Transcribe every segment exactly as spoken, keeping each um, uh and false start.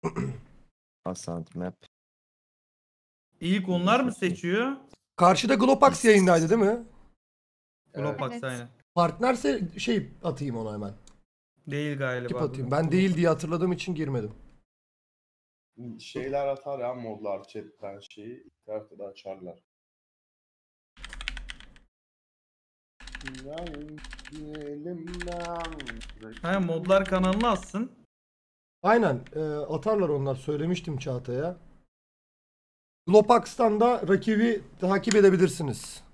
Ascent map. İlk onlar mı seçiyor? Karşıda Glopax yayındaydı değil mi? Glopax Evet. aynen. Partnerse şey atayım ona hemen. Değil galiba. Tip atayım. Ben değil diye hatırladığım için girmedim. Şeyler atar ya modlar chatten şeyi. İlk haftada açarlar. Ha, modlar kanalına atsın. Aynen e, atarlar onlar, söylemiştim Çağatay'a. Glopax'tan da rakibi takip edebilirsiniz.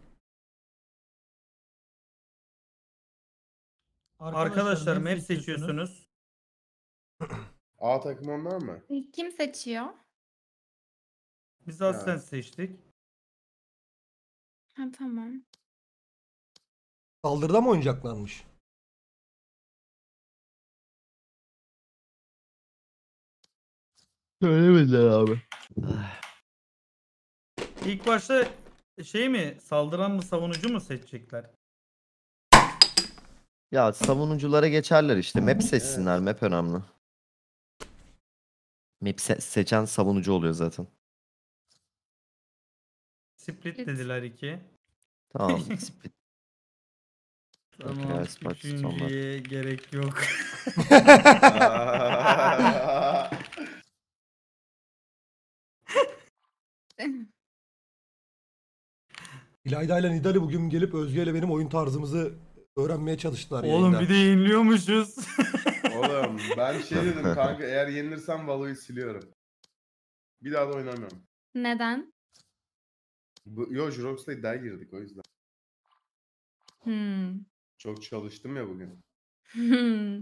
Arkadaşlar map seçiyorsunuz. A takım onlar mı? Kim seçiyor? Biz Ascent seçtik. Ha tamam. Saldırıda mı oynayacaklarmış? Söylemediler abi. İlk başta şey mi, saldıran mı savunucu mu seçecekler? Ya savunuculara geçerler işte. Map seçsinler. Map önemli. Map se- seçen savunucu oluyor zaten. Split Split. dediler iki. Tamam. Split. Tamam. Okey, split Üçüncüye gerek yok. İlayda ile Nidali bugün gelip Özge ile benim oyun tarzımızı öğrenmeye çalıştılar. Oğlum yayında. bir de yeniliyormuşuz. Oğlum ben şey dedim kanka, eğer yenilirsem Valo'yu siliyorum. Bir daha da oynamıyorum. Neden? Bu, yo Jurox'la iddiaya girdik o yüzden. Hmm. Çok çalıştım ya bugün. Hmm.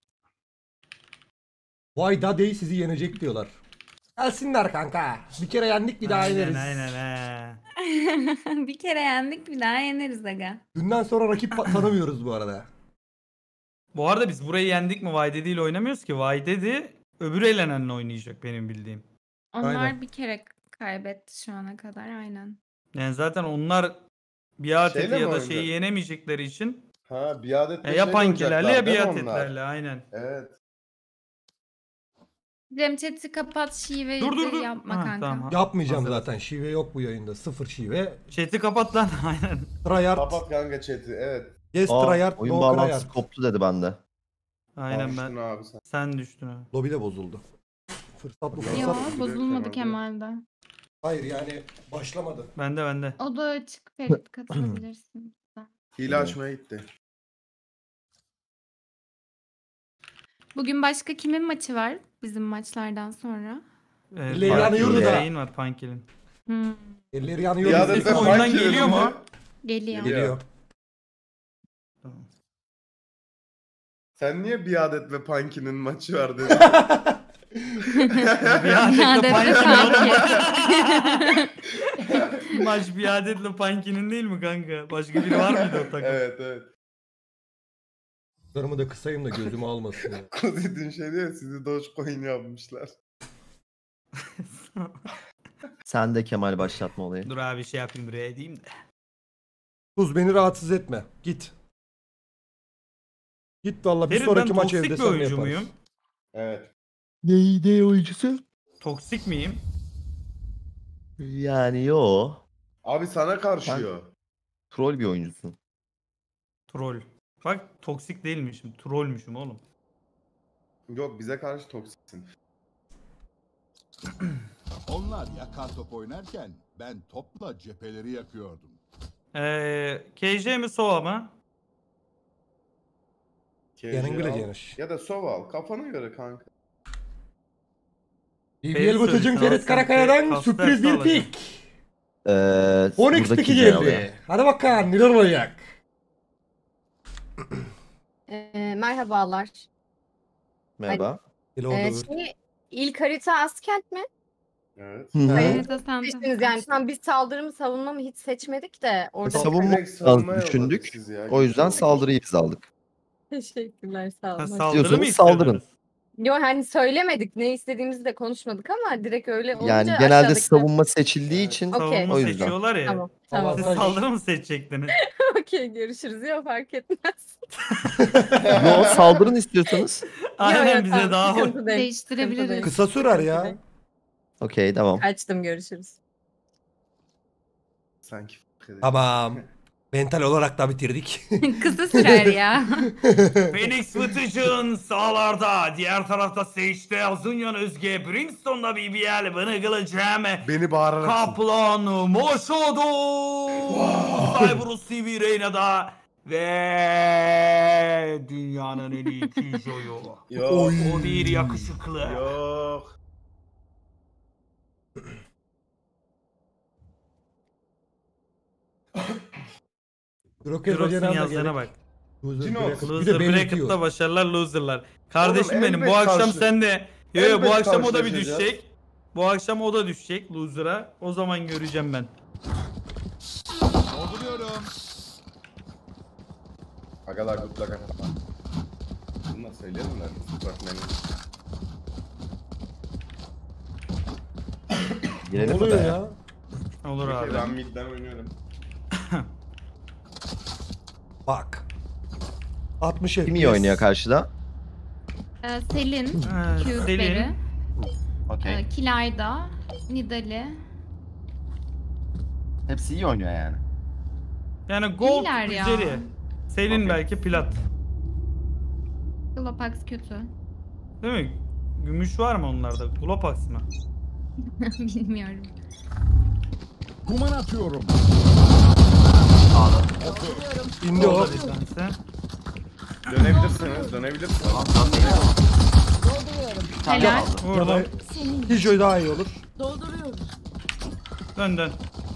Vay Dadey sizi yenecek diyorlar. Gelsinler kanka. Bir kere yendik bir daha yeneriz. Aynen aynen he. Bir kere yendik bir daha yeneriz aga. Dünden sonra rakip pa- tanımıyoruz bu arada. Bu arada biz burayı yendik mi Vaydedi ile oynamıyoruz ki. Vaydedi öbür elenenle oynayacak benim bildiğim. Onlar Aynen. bir kere kaybetti şu ana kadar aynen. Yani zaten onlar biat Şeyle eti mi ya da oynayacak? şeyi yenemeyecekleri için Ha biadet ya, ya pankilerle ya biat etlerle aynen. Evet. Cem chat'i kapat, şiveyi Dur, dur, de dur. yapma Ha, kanka. tamam. Yapmayacağım Hazır. zaten. Şive yok bu yayında. Sıfır şive. Chat'i kapat lan aynen. Tryhard. Kapat kanka chat'i, evet. Yes Aa, tryhard. oyun No bağlantısı tryhard. koptu dedi bende. Aynen Almıştın ben. abi sen. Sen düştün ha. Lobi de bozuldu. Fırsat bu fırsat. Yo Fırsat bozulmadı Kemal'de. Kemal'de. Hayır yani başlamadı. Bende bende. O da açık, Ferit katılabilirsin. Hile açmaya gitti. Bugün başka kimin maçı var bizim maçlardan sonra? Ee, Leyla Punkil'in Yurda. Yayın var Punkil'in. Hmm. Elleri yanıyor. Biadet bizi. ve oyundan Punky geliyor mu? önce- Geliyor. Geliyor. Tamam. Sen niye biadet ve Punky'nin maçı var dedin? Biadetle Biadet ve Punky'nin Punky. maç biadetle Punky'nin değil mi kanka? Başka biri var mıydı o takım? Evet evet. Kızlarımı da kısayım da gözümü almasın ya. Kuzi dün şey diyor ya, sizi Dogecoin yapmışlar. Sen de Kemal başlatma olayı. Dur abi şey yapayım buraya edeyim de. Tuz beni rahatsız etme. Git. Git valla bir Ferit, ben sonraki maç toksik evde bir senle oyuncu yaparız. muyum? Evet. Neydi oyuncusu? Toksik miyim? Yani yo. Abi sana karşıyor. Troll bir oyuncusun. Troll. Bak toksik değilmişim. Trollmüşüm oğlum. Yok, bize karşı toksiksin. Onlar yakar top oynarken ben topla cepheleri yakıyordum. Ee, K J mi Sova mı? Yanın bile al. yanış. Ya da Sova al. Kafana göre kanka. B B L Ferit Batıcın söyledi, Ferit sen Karakaya'dan Ferit sürpriz bir Kasper pik. Ee, on x buradaki piki genel geldi. Hadi bakalım neler olacak. Ee, merhabalar. Merhaba. Hello Ee, dur. şey, ilk harita Askent mi? Evet. Hı hı. Evet, o sen de. Düşündünüz yani. Tam biz saldırı mı savunma mı hiç seçmedik de orada. Savun- Savunma Direkt savunmaya az düşündük. yolladık sizi ya, O yüzden geçmiş olsun. saldırıyı biz aldık. Teşekkürler sağ Ha, olun. saldırı mı İstiyorsanız saldırın. istiyordunuz? Yo hani söylemedik, ne istediğimizi de konuşmadık ama direkt öyle olunca Yani genelde aşağıdakiler- savunma seçildiği Evet. için Okey. Savunma o yüzden. seçiyorlar ya. Tamam Tamam. tamam. Siz saldırı mı seçecektiniz? Okey görüşürüz. Yok fark etmez. Yo saldırın istiyorsanız. Aynen Yok, bize tamam, daha sıkıntı değil, sıkıntı Değiştirebiliriz. değil. Kısa sürer Sıkıntı ya. değil. Okey tamam. Kaçtım, görüşürüz. Sanki fark edeyim. Tamam. Mental olarak da bitirdik. Kısa sürer ya. Phoenix Fıtıcın sağlarda. Diğer tarafta Sage'de Azunyan Özge. Brimstone'da B B L. Bını kılacağım. Beni bağırarak. Kaplan Moşodo. Cyberus T V Reyna'da. Ve dünyanın en iyi Kijo'yu. Yok. Oy. O bir yakışıklı. Yok. Rocket Drox'un Roger'dan da yazdığına gerek. bak. Loser Cino, bracket. Bir Loser de belirtiyor. Bracket'ta başarılar loserlar. Kardeşim Oğlum, benim bu elbet akşam karşı- sen de yo, yo, bu elbet akşam o da bir karşılaşacağız. düşecek. Bu akşam o da düşecek loser'a. O zaman göreceğim ben. Dolduruyorum. Agalar gutlaka. Bunu da söyleyelim mi? Bak benim. Ne Girelim oluyor odaya. ya? Olur Okey, abi. ben midden oynuyorum. Bak. altmış F P S. Kim iyi oynuyor karşıda? Ee, Selin, Ha, Q'leri, Selin. Okey. e, Kilayda, Nidali. Hepsi iyi oynuyor yani. Yani gold İyiler ya. üzeri. Selin Okey. belki plat. Glopax kötü. Değil mi? Gümüş var mı onlarda? Glopax mı? Bilmiyorum. Kuman atıyorum. İndi o. Orada bir tanesi. Dönebilirsiniz, dönebilirsiniz. Helal. Vurdum. Kijoy daha iyi olur. Dön dön.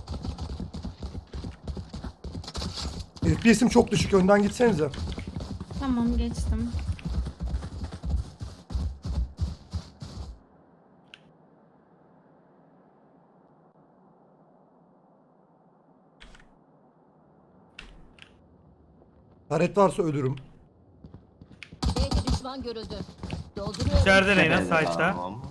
F P S'im çok düşük. Önden gitsenize. Tamam, geçtim. Taret varsa ölürüm. B'de düşman görüldü. Dolduruyorum. İçeride Reyna side'da.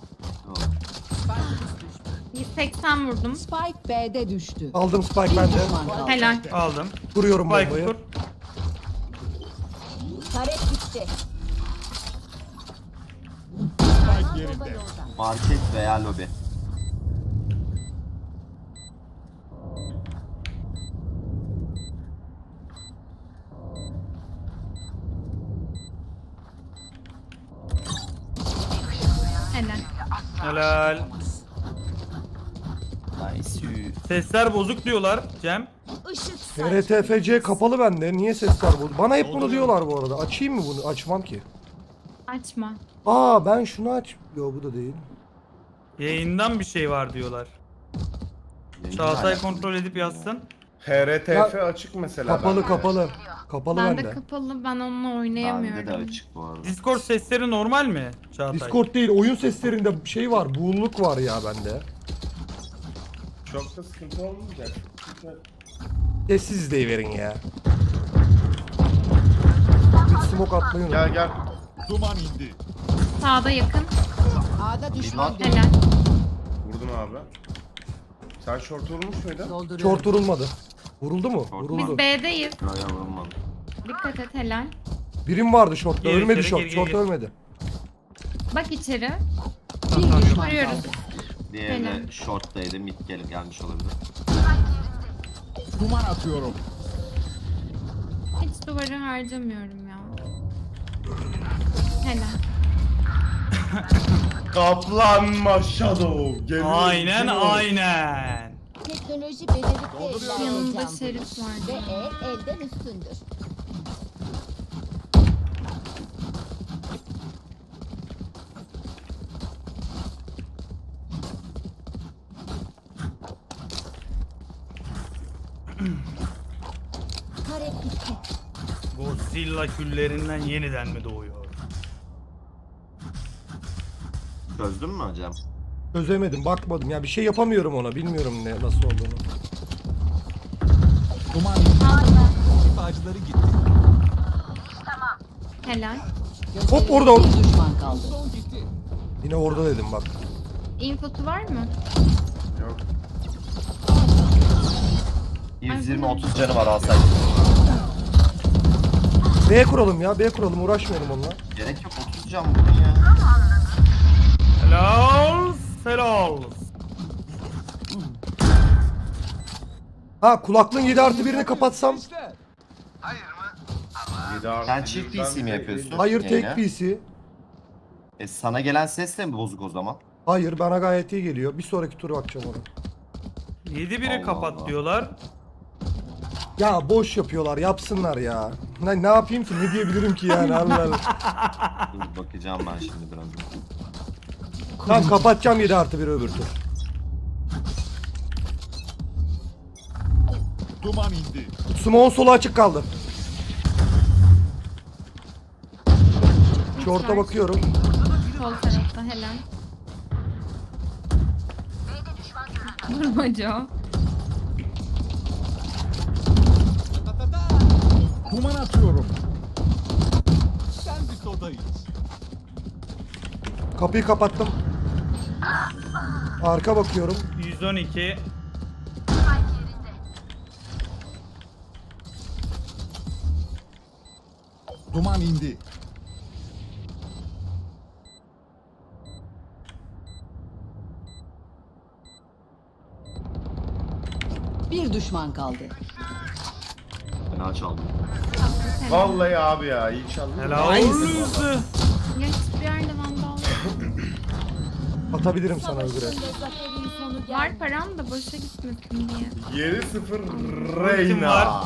yüz seksen vurdum. Spike B'de düştü. Aldım Spike Bir bende. düşman kaldı. Helal. Aldım. Vuruyorum Spike bombayı. kur. Taret gitti. Spike yerinde. Market veya lobi. Helal. Helal. Nice. Sesler bozuk diyorlar Cem. Işık T R T F C kapalı bende. Niye sesler bu? Bana hep bunu diyorlar bu arada. Açayım mı bunu? Açmam ki. Açma. Aa ben şunu aç. Yo bu da değil. Yayından bir şey var diyorlar. Çağatay kontrol edip yazsın. H R T F Ya- açık mesela. Kapalı bende. kapalı. Kapalı Ben de bende. kapalı, ben onunla oynayamıyorum. Bende de açık bu arada. Discord sesleri normal mi Çağatay? Discord değil. Oyun seslerinde bir şey var. Buğulluk var ya bende. Çok da sıkıntı olmayacak. Çünkü Sessiz izleyiverin ya. Bir smoke atmayı Gel unuttum. gel. Duman indi. Sağda yakın. A'da düşman Bilmem. görüldü. Helal. Vurdum abi. Sen short vurmuş muydun? Dolduruyorum. Short vurulmadı. Vuruldu mu? Short. Biz Vuruldu. B'deyiz. Buraya vurulmadı. Dikkat et, helal. Birim vardı shortta. Gir Ölmedi içeri, short. gir, gir, Short gir. ölmedi. Bak içeri. Bir düşman Vuruyoruz. kaldı. Diğeri Helal. de short'taydı. Mid gelip gelmiş olabilir. Kuman atıyorum. Hiç duvarı harcamıyorum ya. Helal. Kaplanma Shadow. Geliyor. Aynen Geliyor. aynen. Teknoloji belirlikte Dolduruyorum. Yanında heyecandır. şerif var. Ve el elden üstündür. Taret gitti. Godzilla küllerinden yeniden mi doğuyor? Çözdün mü hocam? Çözemedim. Bakmadım. Ya bir şey yapamıyorum ona. Bilmiyorum ne nasıl olduğunu. Duman indi. Şifacıları gitti. Helal. Hop orada o. Bir düşman kaldı. Son gitti. Yine orada dedim bak. Infosu var mı? Yok. yüz yirmi otuz canı var alsaydı. B kuralım ya. B kuralım. Uğraşmayalım onunla. Gerek yok otuz hocam bunu ya. Helal. Helal. Ha kulaklığın yedi artı birini kapatsam. yedi artı Sen bir, çift ben P C mi de- yapıyorsun? Hayır Yayına. tek P C. E sana gelen ses de mi bozuk o zaman? Hayır bana gayet iyi geliyor. Bir sonraki tura bakacağım ona. yedi biri Allah kapat Allah. diyorlar. Ya boş yapıyorlar yapsınlar ya. Ne, ne yapayım ki ne diyebilirim ki yani Allah Allah. Dur bakacağım ben şimdi biraz. Tamam kapatacağım yedi artı bir öbür tur. Duman indi. Smoke'un solu açık kaldı. Şorta bakıyorum. Sol tarafta helal. Durmaca. Duman atıyorum. Sen bir soda iç. Kapıyı kapattım. Arka bakıyorum. yüz on iki. Duman indi. Bir düşman kaldı. Fena çaldım. Vallahi abi ya iyi çaldın. Helal. Ya hiçbir yerde vandal. Atabilirim sana öbürü. Zaferin sonu geldi. Var param da boşa gitmesin diye. yedi sıfır Ultim Reyna. var.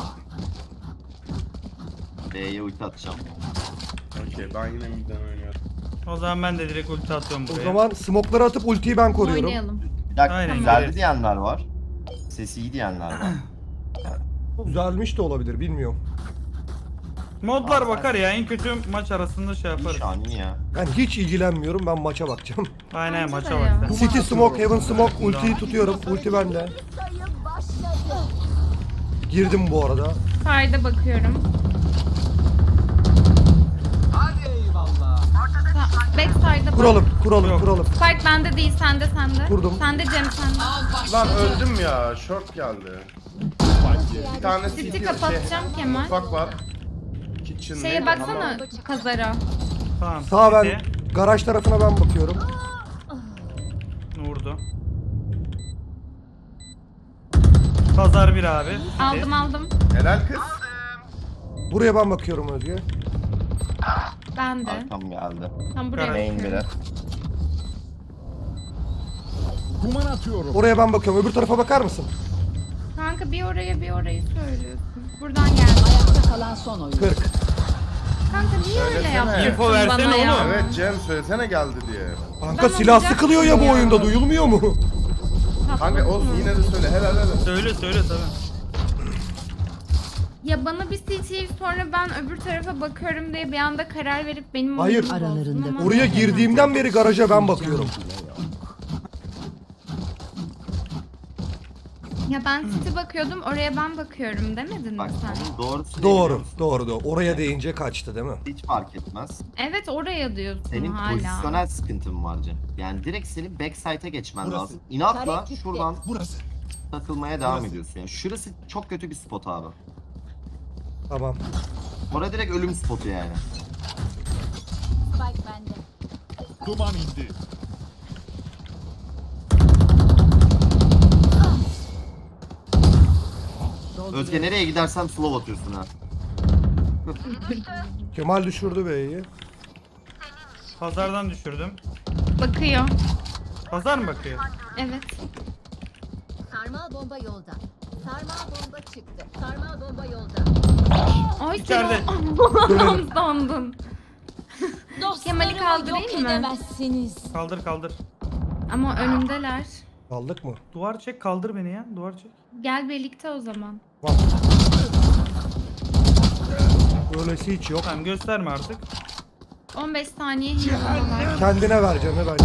B'ye ulti atacağım. Okey ben yine midden oynuyorum. O zaman ben de direkt ulti atıyorum O buraya. zaman smoke'ları atıp ultiyi ben koruyorum. Oynayalım. Bir dakika Aynen, güzeldi evet. diyenler var. Sesi iyi diyenler var. Düzelmiş de olabilir bilmiyorum. Modlar bakar ya, en kötü maç arasında şey yaparız. Şu an iyi ya. Ben hiç ilgilenmiyorum ben maça bakacağım. Aynen Bence maça de ya. bak sen. City smoke, heaven smoke, ultiyi tutuyorum. Ulti bende. Sayım başladı. Girdim bu arada. Side'a bakıyorum. Hadi eyvallah. Backside'a bak. Kuralım, kuralım, Yok. kuralım. Spike bende değil, sende sende. Kurdum. Sende Cem sende. Lan öldüm ya short geldi. Bir tane City city kapatacağım Kemal. mutfak var. Kitchen Şeye neydi? baksana kazara. Tamam. Sağa ben, City. garaj tarafına ben bakıyorum. Vurdu. Pazar bir abi. City. Aldım aldım. Helal kız. Buraya ben bakıyorum Özge. Ben de. Arkam geldi. Tam buraya Karar. Main biri. bakıyorum. Duman atıyorum. Oraya ben bakıyorum. Öbür tarafa bakar mısın? Kanka bir oraya bir orayı söylüyorsun. Buradan geldi. Ayakta kalan son oyun. kırk. Kanka niye öyle Söylesene. yaptın Info bana versene ya? oğlum. Evet Cem söylesene geldi diye. Kanka Ben silah olacak sıkılıyor ya bu ya. oyunda duyulmuyor mu? Kanka olsun yine de söyle helal helal. Söyle söyle tabii. Ya bana bir C T'yi sonra ben öbür tarafa bakıyorum diye bir anda karar verip benim Hayır. oyunumu bozdun Aralarında ama- Oraya girdiğimden beri garaja ben bakıyorum. Ya ben City bakıyordum, oraya ben bakıyorum demedin mi Bak sen? onun doğrusu ne Doğru, biliyor musun? doğru, doğru. Oraya değince kaçtı değil mi? Hiç fark etmez. Evet oraya diyorsun Senin hala. pozisyonel sıkıntın var Cem. Yani direkt senin backside'a geçmen Burası. lazım. İnatla Tarek gitti. şuradan Burası. takılmaya devam Burası. ediyorsun. Yani şurası çok kötü bir spot abi. Tamam. Orada direkt ölüm spotu yani. Spike bende. Duman indi. Özge nereye gidersem slow atıyorsun ha. Kemal düşürdü B'yi. Pazardan düşürdüm. Bakıyor. Pazar mı bakıyor? Evet. Sarmal bomba yolda. Sarmal bomba çıktı. Sarmal bomba yolda. Ay İçeride. Allah'ım sandın. Kemal'i kaldırayım mı? edemezsiniz. Kaldır kaldır. Ama önümdeler. Aldık mı? Duvar çek, kaldır beni ya. Duvar çek. Gel birlikte o zaman. Bak. Böylesi hiç yok. Tamam gösterme artık. on beş saniye hile var. Kendine ver canı bence.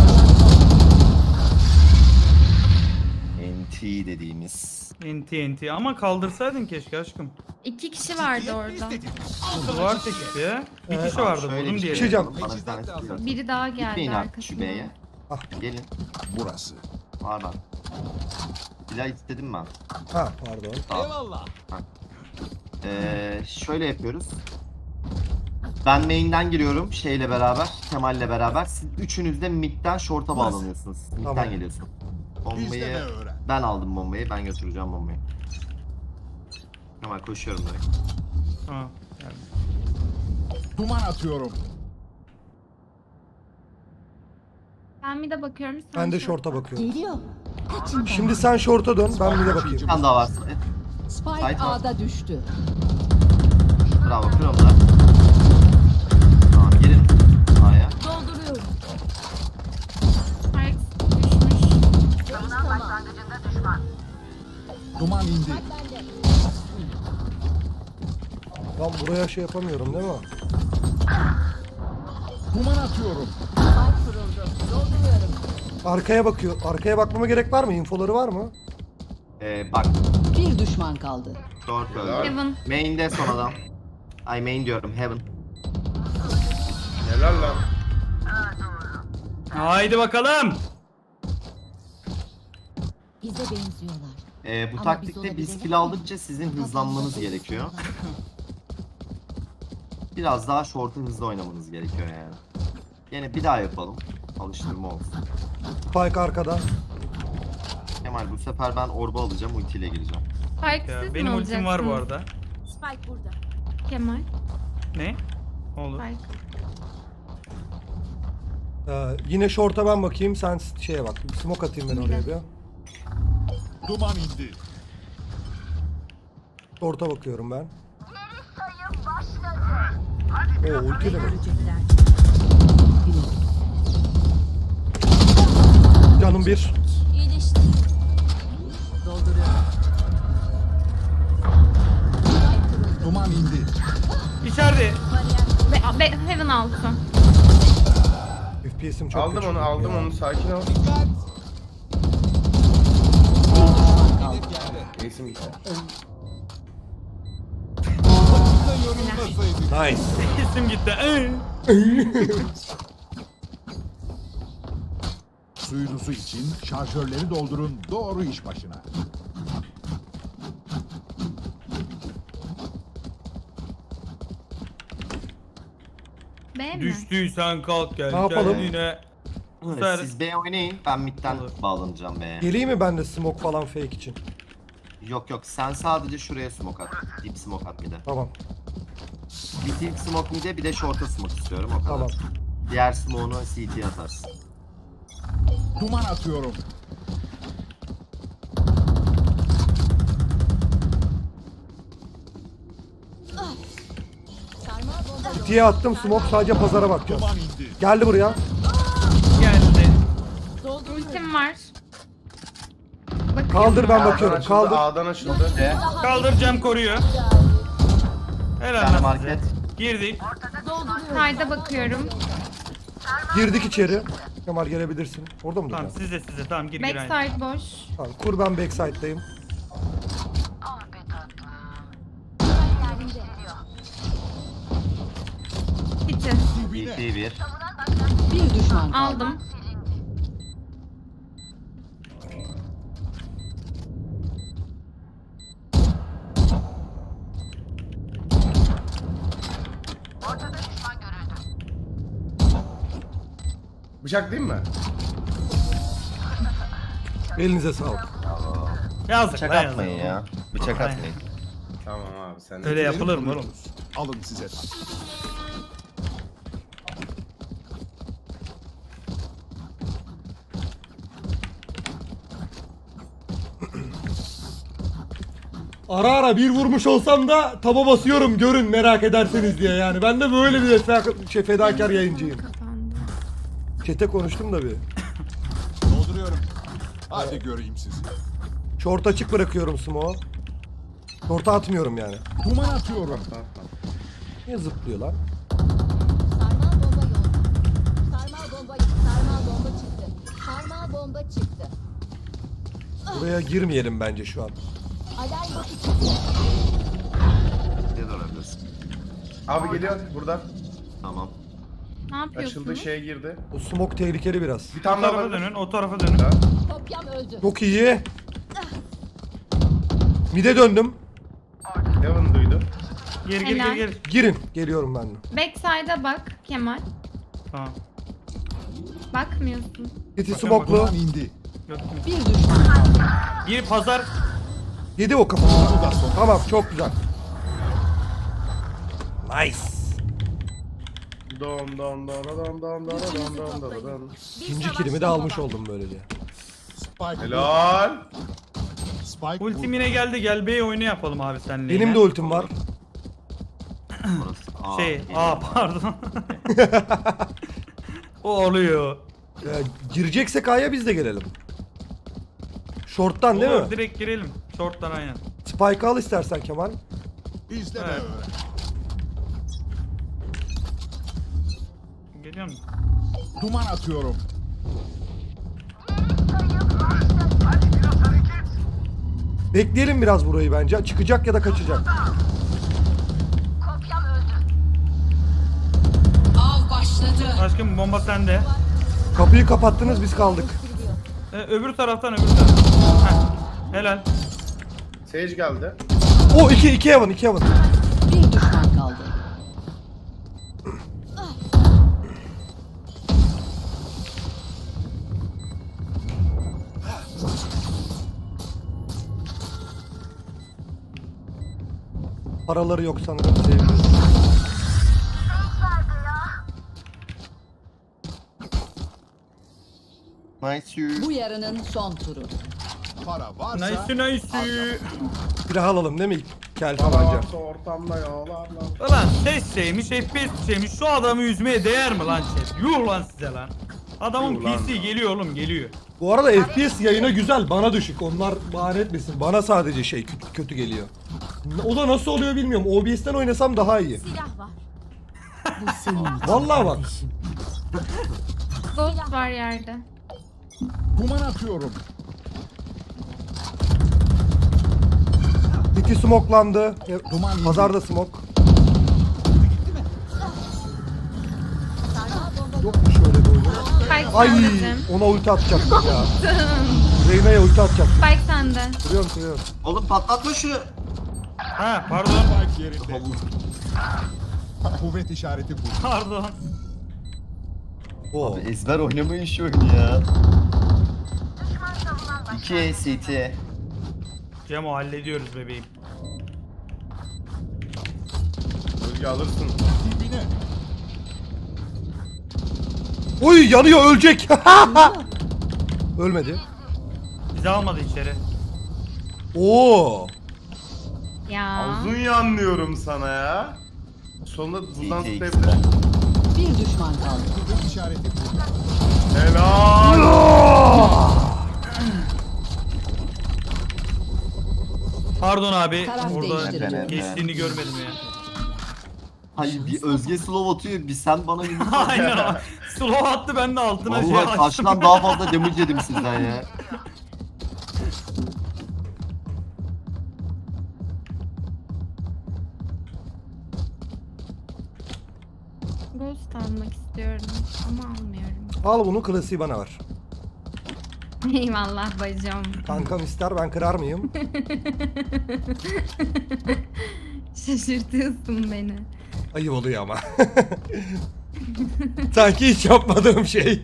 N T dediğimiz. N T N T ama kaldırsaydın keşke aşkım. İki kişi vardı orada. Duvar çekip ya. Bir Evet. kişi vardı Şöyle buldum bir diye. şey diyeceğim. Bana bir tanesi diyor. Biri daha Gitmeyin geldi artık şu arkasına. B'ye. Gelin. Burası. Var lan. Silah istedim ben. Ha pardon. Tamam. Eyvallah. Ee, şöyle yapıyoruz. Ben main'den giriyorum şeyle beraber, Kemal'le beraber. Siz üçünüz de mid'den short'a bağlanıyorsunuz. Mid'den Tamam. geliyorsun. İzleme Bombayı öğren. ben aldım bombayı, ben götüreceğim bombayı. Kemal koşuyorum direkt. Tamam. Yani. Duman atıyorum. Ben bir de bakıyorum. Sen Ben de short short'a bak. bakıyorum. Geliyor. Kaçın. Şimdi sen short'a dön, ben bir de bakayım. Bir tane daha var. Spike Haydi. A'da düştü. Bravo, kıralım da. Tamam, girin. A'ya. Dolduruyorum. Spike düşmüş. Tamam. Duman indi. Ben buraya şey yapamıyorum değil mi? Duman atıyorum. Spike kuruldu. Dolduruyorum. Arkaya bakıyor. Arkaya bakmama gerek var mı? Infoları var mı? Ee, bak. Bir düşman kaldı. Short öldü. Heaven. Main'de son adam. Ay main diyorum, heaven. Helal lan. Haydi bakalım. Bize benziyorlar. Ee, bu Ama taktikte biz biz olabilir kill mi? aldıkça sizin hızlanmanız gerekiyor. Biraz daha short'u hızlı oynamanız gerekiyor yani. Yine bir daha yapalım. Alıştırma olsun. Spike arkada. Kemal bu sefer ben orba alacağım, ultiyle gireceğim. Spike Ya, siz mi benim ultim var bu olacaksınız? arada. Spike burada. Kemal. Ne? Olur. Spike. Ee, yine short'a ben bakayım, sen şeye bak. Smoke atayım ben oraya bir. Duman indi. Short'a bakıyorum ben. Oo, ulti de mi? Canım bir. İyileşti. Dolduruyorum. Duman indi. İçeride. Be, be, Heaven altı. F P S'im çok Aldım kötü. onu, aldım onu. Sakin ol. Ace'im gitti. Nice. İsim gitti. Ee. Suyunuzu için şarjörleri doldurun. Doğru iş başına. B mi? Düştüysen kalk gel. Ne yapalım? Kendine. Evet, Süper. siz B oynayın, ben midden Olur. bağlanacağım B'ye. Geleyim mi ben de smoke falan fake için? Yok yok, sen sadece şuraya smoke at. Deep smoke at mid'e. Tamam. Bir deep smoke mid'e, bir de short'a smoke istiyorum, o kadar. Tamam. Diğer smoke'unu C T'ye atarsın. Duman atıyorum. Sarmal bomba yolda. T'ye attım smoke, sadece pazara bakacağım. Duman indi. Geldi buraya. Geldi. Ultim var. Bakıyorum. Kaldır, ben A'dan bakıyorum. açıldı, Kaldır. A'dan açıldı. B, Kaldıracağım, koruyor. bir Helal tane lan market. size. Girdik. Side'a bakıyorum. Girdik içeri. Kemal gelebilirsin. Orada mı Tamam, duracaksın? sizde sizde. Tamam, gir gir aynı. Backside boş. Tamam. Kur, ben backside'dayım. Bitti. C T bir. Bir düşman kaldı. Aldım. Bıçak değil mi? Elinize sağlık. Yazık Bıçak lan, yazık. atmayın ya. Bıçak Aynen. atmayın. Tamam abi sen de. Öyle yapılır mı oğlum? Alın size tak. Ara ara bir vurmuş olsam da taba basıyorum, görün merak ederseniz diye yani. Ben de böyle bir feda- şey, fedakar yayıncıyım. Kapandı. Çete konuştum da bir. Dolduruyorum. Hadi göreyim sizi. Short açık bırakıyorum smoke'u. Short'a atmıyorum yani. Duman atıyorum. Niye zıplıyor lan? Sarmal bomba yolda. Sarmal bomba sarmal bomba çıktı. Sarmal bomba çıktı. Buraya girmeyelim bence şu an. Alarm botu çıktı. Bir de dönebilirsin. Abi geliyor burada. Tamam. Ne yapıyorsunuz? Açıldı şeye girdi. Bu smoke tehlikeli biraz. Bir O tane daha tarafa var. dönün, o tarafa dönün. Kopyam öldü. Çok iyi. Mide döndüm. Heaven duydu. Gir gir Helal. gir gir. Girin. Geliyorum ben de. Backside'a bak Kemal. Tamam. Bakmıyorsun. City Bakın, smoke'lu. Duman indi. Gördüm. Bir düşman kaldı. Gir pazar. Yedi o kafasına. Tamam çok güzel. Nice. Dom dom dom dom dom dom dom dom dom dom. İkinci kilimi de almış oldum böylece. Spike. Helal. Spike. Ultim yine geldi. Gel B'ye oyunu yapalım abi seninle. Benim yine. de ultim var. Burası. Aa, Şey, geliyor. aa pardon. O oluyor. Ya, gireceksek A'ya biz de gelelim. Short'tan değil Olur, mi? direkt girelim. Short'tan aynen. Spike al istersen Kemal. İzle ve Evet. öğren. Geliyor musun? Duman atıyorum. Bekleyelim biraz burayı bence. Çıkacak ya da kaçacak. Av başladı. Aşkım bomba sende. Kapıyı kapattınız biz kaldık. Ee, öbür taraftan öbür taraftan. Heh. Helal. Sage geldi. O iki iki Evan iki Evan. Bir düşman kaldı. Paraları yok sanırım. Sevmiyorum. Nice you. Bu yarının son turu. Para varsa. Nice nice. Silah alalım değil mi? Kel Para tabanca. varsa ortamda yağlarlar. Ulan ses şeymiş, F P S şeymiş. Şu adamı üzmeye değer mi lan chat? Yuh lan size lan. Adamın Yuh lan. P C geliyor oğlum geliyor. Bu arada F P S yayına güzel. Bana düşük. Onlar bahane etmesin. Bana sadece şey kötü, kötü geliyor. O da nasıl oluyor bilmiyorum. O B S'ten oynasam daha iyi. Silah var. Vallahi bak. Ghost var yerde. Duman atıyorum. İki smoklandı. Duman indi. Pazarda smoke. Yok mu şöyle bir oyun? Spike Ay sende. ona ulti atacaktık ya. Reyna'ya ulti atacaktık. Spike sende. Duruyorum duruyorum. Oğlum patlatma şu. Ha pardon. Spike yerinde. Kuvvet işareti bu. Pardon. Oo. Abi ezber oynamayın şu oyunu ya. iki C T. Cemo hallediyoruz bebeğim. Özge alırsın. Dibine. Uy yanıyor ölecek. Ölmedi. Bizi almadı içeri. Oo. Ya. Uzun yanlıyorum sana ya. Sonunda buradan C T X'de. tutabilir. Bir düşman kaldı. Kuvvet işareti bu. Helal. Pardon abi. Taraf Orada değiştiriliyor. geçtiğini görmedim ya. Hayır bir Özge slow atıyor bir sen bana bir Aynen o. Slow attı ben de altına şey Vallahi açtım. karşıdan daha fazla damage yedim sizden ya. Ghost almak istiyorum ama almıyorum. Al bunu klasiği bana ver. Eyvallah bacım. Kankam ister ben kırar mıyım? Şaşırtıyorsun beni. Ayıp oluyor ama. Sanki hiç yapmadığım şey.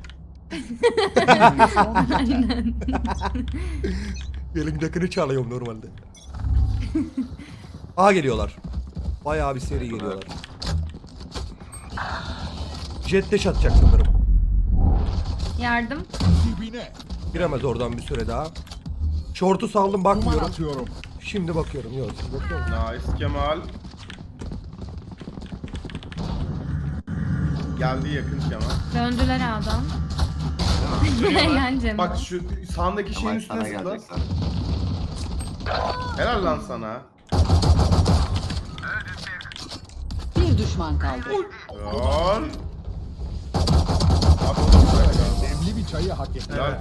Aynen. Elimdekini çalıyorum normalde. A geliyorlar. Bayağı bir seri geliyorlar. Jet dash atacak sanırım. Yardım. Dibine. Giremez oradan bir süre daha. Short'u saldım Duman bakmıyorum. atıyorum. Şimdi bakıyorum. Yok siz bakıyor musunuz? Nice Kemal. Geldi yakın Kemal. Döndüler adam. Gel Cemo. Bak şu sağındaki şeyin Kemal sana üstüne zıpla. gelecekler. Helal lan sana. Bir düşman kaldı. Helal. Abi oğlum böyle kaldı. Demli bir çayı hak etti. Helal.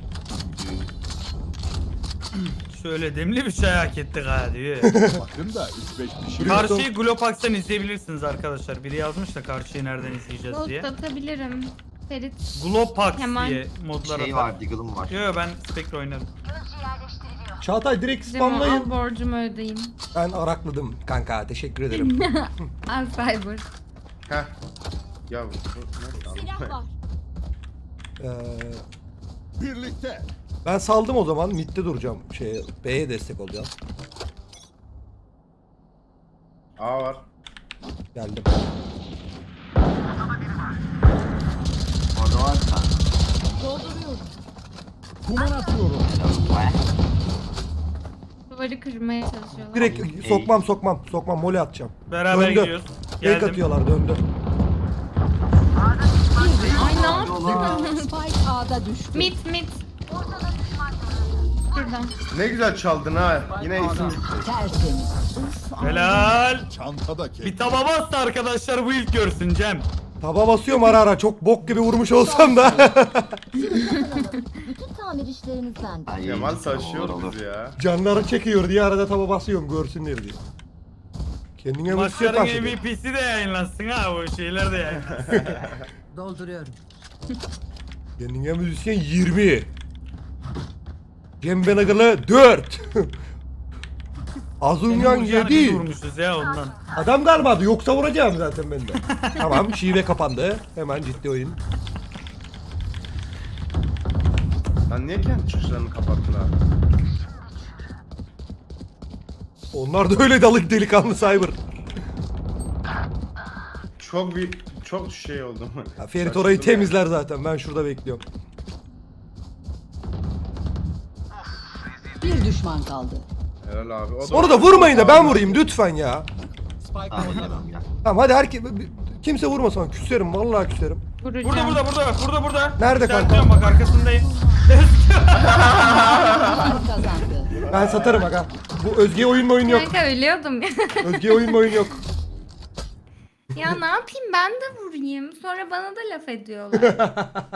Şöyle demli bir çay hak ettik ha diyor. Bakın da üç beş pişiriyor. Karşıyı Glopax'tan izleyebilirsiniz arkadaşlar. Biri yazmış da karşıyı nereden izleyeceğiz diye. Ghost atabilirim. Ferit. Glopax Hemen. diye modlar Şey atar. var, Deagle'ım var. Yo yo ben Spectre oynarım. Çağatay direkt Cemo, al spamlayın. borcumu ödeyeyim. Ben arakladım kanka, teşekkür ederim. Al Cyber. Heh. Ya bu bu- Silah ne? var. Ee, Birlikte. ben saldım o zaman, midde duracağım. Şey, B'ye destek olacağım. A var. Geldim. Orada var sen. Dolduruyorum. Kuman atıyorum. Duvarı kırmaya çalışıyorlar. Direkt sokmam sokmam sokmam, mole atacağım. Beraber Döndü. gidiyoruz. Fake Geldim. atıyorlar, döndü. Ay ne yaptın? Spike A'da düştü. Mit mit. Şuradan. Ne güzel çaldın ha. Yine isim gitti. Tertemiz. Helal. Çantada kek. Bir taba bastı arkadaşlar, bu ilk görsün Cem. Taba basıyorum ara ara, çok bok gibi vurmuş olsam da. Bütün tamir işleriniz bende. Ay, Kemal iyi, tamam, taşıyor olur, olur. bizi ya. Canları çekiyor diye arada taba basıyorum, görsünler diye. Kendine müzisyen Maçların bahsediyor. M V P'si de yayınlansın ha, o şeyler de yayınlansın. Dolduruyorum. Kendine müzisyen yirmi. Cem Benagalı dört. Azunyan yedi. Vurmuşuz ya ondan. Adam kalmadı, yoksa vuracağım zaten ben de. Tamam, şive kapandı. Hemen ciddi oyun. Lan niye kendi çıkışlarını kapattın abi? Onlar da öyle dalık delikanlı Cyber. Çok bir çok şey oldu. Ya Ferit orayı temizler zaten, ben şurada bekliyorum. Bir düşman kaldı. Helal abi. O Onu da vurmayın da ben vurayım lütfen ya. Tamam yemem gel. Tamam hadi, herkes kimse vurmasın, küserim vallahi küserim. Vuracağım. Burada burada burada burada burada. Nerede kanka? İşaretliyorum, bak arkasındayım. Kazandı. Ben satarım aga. Bu Özge oyun mu oyun yok. Kanka ölüyordum ya. Özge oyun mu oyun yok. Ya ne yapayım, ben de vurayım. Sonra bana da laf ediyorlar.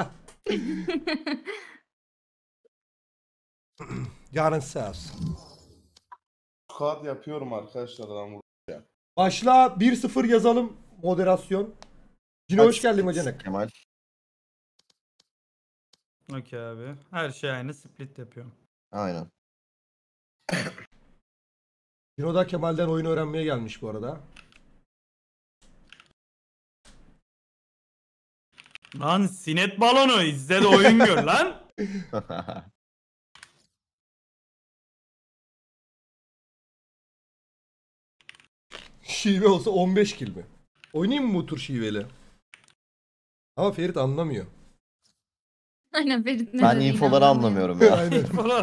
Yarın sağ olsun. Squat yapıyorum arkadaşlar adam vur. Başla bir sıfır yazalım, moderasyon. Cino hoş geldin hocanak. Kemal. Okey abi. Her şey aynı, split yapıyorum. Aynen. Cino da Kemal'den oyun öğrenmeye gelmiş bu arada. Lan sinet balonu, izle de oyun gör lan. Şive olsa on beş kill mi? Oynayayım mı bu tur şiveli? Ama Ferit anlamıyor. Aynen Ferit ne Ben dediğini infoları anlamıyor. anlamıyorum ya. Aynen.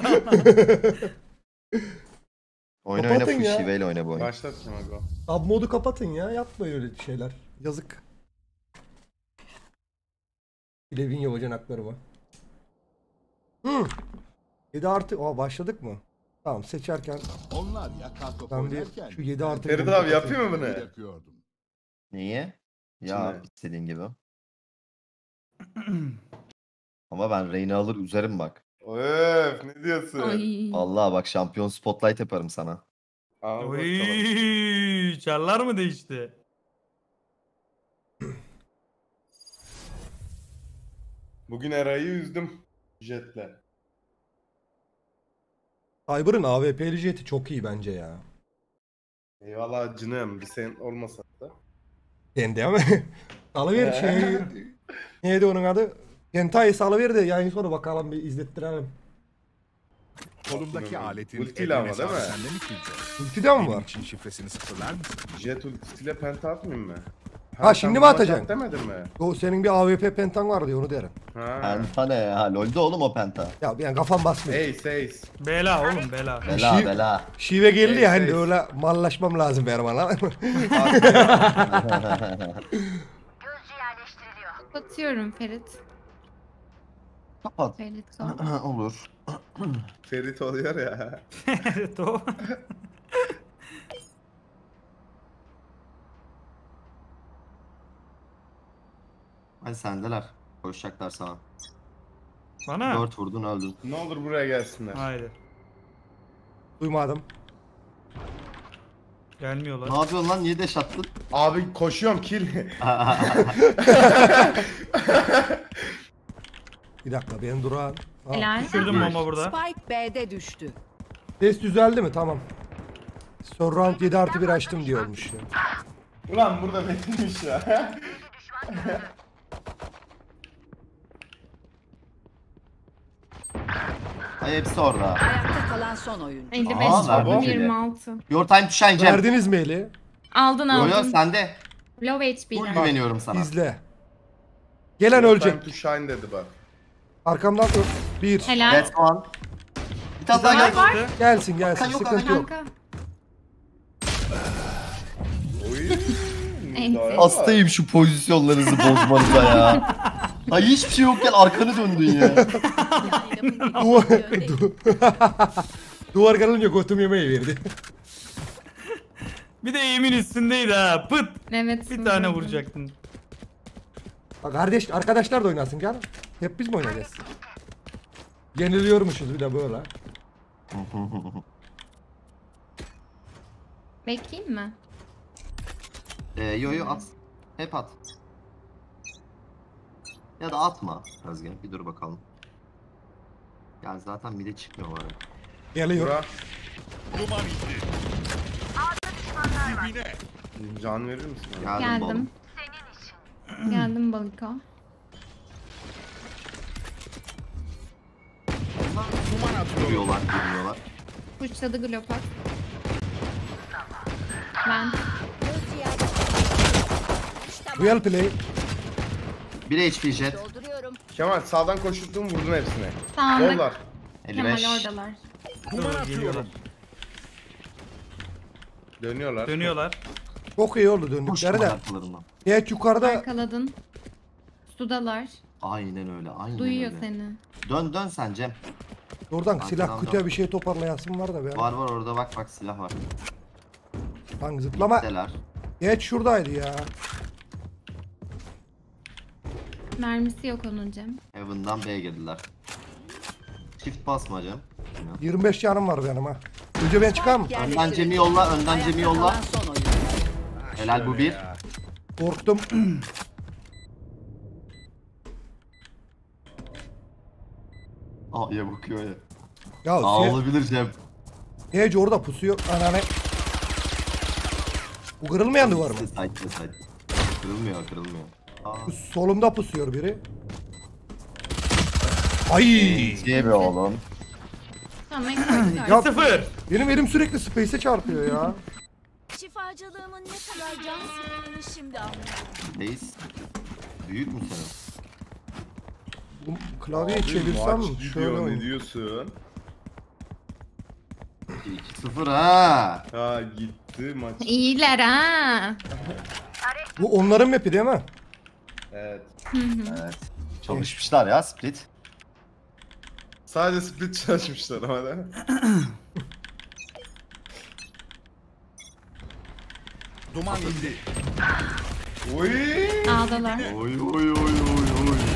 Oyna oyna Kapatın full ya. şiveyle oyna bu oyunu. Başlat Kemal go. Tab modu kapatın ya, yapmayın öyle şeyler. Yazık. Levin hocanakları var. Hı. yedi artı... Aa başladık mı? Tamam, seçerken Onlar yakar top ben bir oynarken. şu yedi artı... Ferit abi yapıyor mu bunu? Yakıyordum. Niye? Ya Şimdi. istediğin gibi. Ama ben Reyna alır üzerim bak. Öf ne diyorsun? Ay. Vallahi bak, şampiyon spotlight yaparım sana. Al bakalım. Oy, çarlar mı değişti? Bugün Eray'ı üzdüm. Jetle. Cyber'ın A W P'li jeti çok iyi bence ya. Eyvallah canım. Bir sen olmasa da. Kendi ama. Salıver şey... Neydi onun adı? Kentay'ı salıver de yayın sonra bakalım, bir izlettirelim. Kolumdaki aletin Ultiyle ama değil mi? sende mi Kilco? Ultide mi Benim var? için şifresini sıfırlar mısın? Jet ultisiyle penta atmayayım mı? Ha, sen şimdi mi bana atacaksın? at Demedin mi? O senin bir A W P pentan var diyor, onu derim. Ha. Penta ne ya? LoL'de oğlum o penta. Ya yani kafam basmıyor. Ace ace. Bela oğlum, bela. Bela Şi- bela. Şive geldi ya, Hey, hani hey. öyle mallaşmam lazım benim lan. Kapatıyorum Ferit. Kapat. Ferit o. Olur. Ferit oluyor ya. Evet o. Hadi sendeler. Koşacaklar sana. Bana. Dört vurdun öldün. Ne olur buraya gelsinler. Haydi. Duymadım. Gelmiyorlar. Ne yapıyorsun lan? Niye deş attın? Abi koşuyorum kill. Bir dakika, benim durağım. Aa, Helal. Düşürdüm bomba burada. Spike B'de düştü. Ses düzeldi mi? Tamam. Son round yedi artı bir açtım diye olmuş ya. Ulan burada Metin'miş ya. Ay hepsi orada. Ayakta kalan son oyun. elli beş, Aa, verdim bile. yirmi altı. Your time to shine Cem. Verdiniz mi eli? Aldın Yo yo aldın. sende. Low H Full P'ler. güveniyorum sana. İzle. Gelen ölecek. Time to shine dedi bak. Arkamdan ö- bir. Helal. That's one. Bir tane daha Var gel. var. Gelsin gelsin. Yok, Sıkıntı yok. Kanka. Oy. Ense. Nida'ya bak. Hastayım şu pozisyonlarınızı bozmanıza ya. Ay hiçbir şey yokken arkanı döndün ya. Duvar, du- Duvar kalınca götüm yemeği verdi. Bir de eğimin üstündeydi ha. Pıt. Evet. Bir tane vuracaktın. Bak kardeş, arkadaşlar da oynasın canım. Hep biz mi oynayacağız? Yeniliyormuşuz bir de böyle. Bekleyeyim mi? Ee, yo yo at. Hep at. Ya da atma Özge. Bir dur bakalım. Yani zaten bir de çıkmıyor var. Geliyor. Bura. Duman indi. Dibine. Can verir misin? Geldim. Geldim. Geldim. Geldim Baliko. Duman atıyorum. Duruyorlar, duruyorlar. Kuşladı Glopak. Ben. Real play. Bir H P jet. Dolduruyorum. Kemal sağdan koşturduğum vurdun hepsine. Sağında Yollar. Kemal elli beş. oradalar. Duman Dur, atıyorum. geliyorlar. Dönüyorlar. Dönüyorlar. Çok iyi oldu Koş döndükleri de. ayaklarından. Evet yukarıda Arkaladın. Sudalar. Aynen öyle, aynen Duyuyor öyle. seni. Dön dön sen Cem. oradan Arkadan silah kutuya dön. bir şey toparlayasın var da be. Var var orada bak bak silah var. Lan zıplama. Deler. Evet şuradaydı ya. Mermisi yok onun Cem. Heaven'dan B'ye girdiler. Çift basma Cem. yirmi beş canım var benim ha. Önce ben çıkar mı? Önden Cem'i yolla, önden Ayakta Cem'i yolla. kalan son oyun. Helal bu bir. Korktum. Aa ya bakıyor ya. Ya Aa se- olabilir Cem. Hece orada pusuyor. Anane. Bu kırılmayan duvar mı? Side side. Kırılmıyor kırılmıyor. Aa. Bu solumda pusuyor biri. Ay! Cem oğlum. Tamam ekran Ya Sıfır. benim elim sürekli space'e çarpıyor ya. Şifacılığımın ne kadar can sıktığını şimdi anlıyorum. Reis. Büyük mü senin? Bu klavyeyi çevirsem Maç şöyle gidiyor, ne olur. diyorsun? iki sıfır ha. Ha gitti maç. İyiler ha. Bu onların map'i değil mi? Evet. Evet. Çalışmışlar ya split. Sadece split çalışmışlar ama da. Duman indi. Oy. Ağdalar. Oy oy oy oy oy.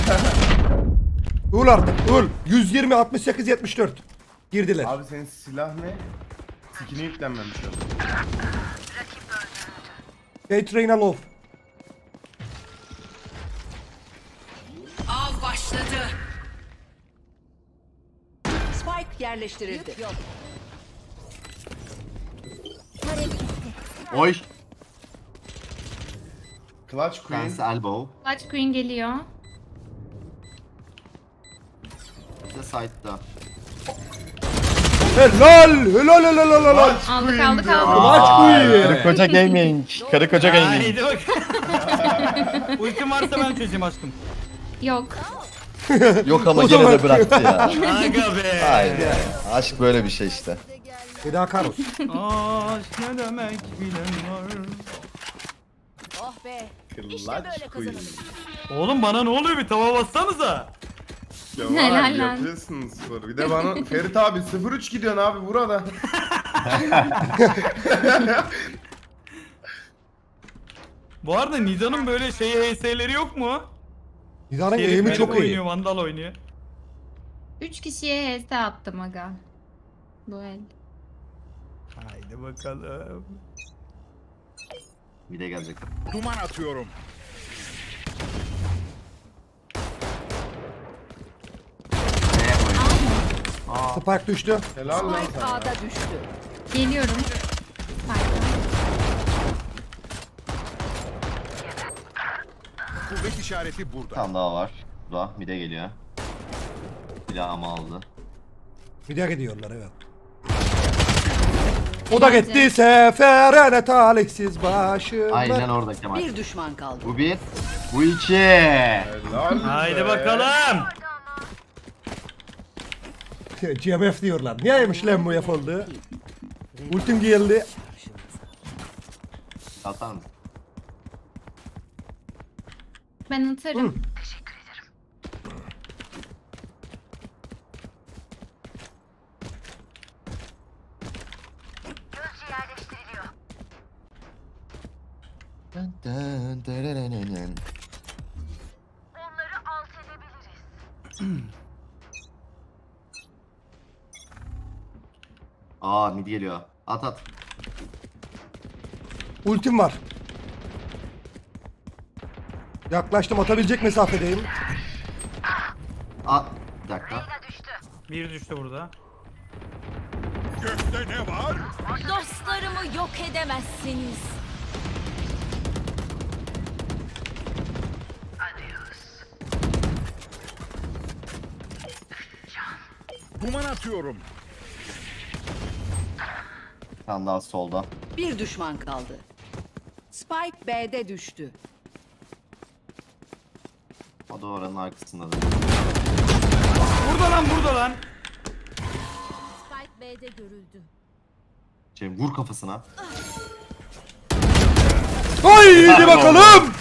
Öl artık öl. yüz yirmi altmış sekiz yetmiş dört. Girdiler. Abi senin silah ne? Sikine yüklenmemiş o. Hey Trainer Love. Av başladı. Spike yerleştirildi. Yük yok. Tarek gitti. Oy. Clutch Queen. Dance elbow. Clutch Queen geliyor. Bir de side'da. Helal. Helal helal helal helal. Clutch Aldık Queen aldık diyor. aldık. Maç kuyu. Karı koca gaming. Karı koca gaming. Haydi bak. Ultim varsa ben çözeyim aşkım. Yok. Yok ama O gene zaman- de bıraktı ya. Aga be. Haydi. Aşk böyle bir şey işte. Bir daha Karos. Aşk ne demek bilen var. Oh be. İşte Clutch böyle Queen. kazanılır. Oğlum bana ne oluyor bir tava bassanıza. Ya Helal var lan. yapıyorsun sporu. Bir de bana Ferit abi sıfır üç gidiyorsun abi burada. Bu arada Nida'nın böyle şey H S'leri yok mu? Nida'nın Herif eğimi herif çok iyi. oynuyor, Vandal oynuyor. Üç kişiye H S attım aga. Bu el. Haydi bakalım. Bir de gelecek. Duman atıyorum. B'ye koy. Aa. Spike düştü. Helal lan Spike sana. A'da düştü. Geliyorum. Pardon. Kuvvet işareti burada. Bir tane daha var. Burada mide geliyor. Silahımı aldı. Bir de gidiyorlar evet. O da gitti sefere ne talihsiz başım. Aynen orada Kemal. Bir düşman kaldı. Bu bir. Bu iki. Helal Haydi be. bakalım. C M F diyorlar. Niyeymiş lan bu F oldu? Ultim geldi. Atar mısın? Ben atarım. Dın dın dırırırırın. Aa mid geliyor. At at. Ultim var. Yaklaştım, atabilecek mesafedeyim. At. Bir dakika. Bir düştü burada. Gökte ne var? Dostlarımı yok edemezsiniz. Duman atıyorum. Bir tane daha solda. Bir düşman kaldı. Spike B'de düştü. O da oranın arkasında da. Burada lan burada lan. Spike B'de görüldü. Şey vur kafasına. Haydi bakalım.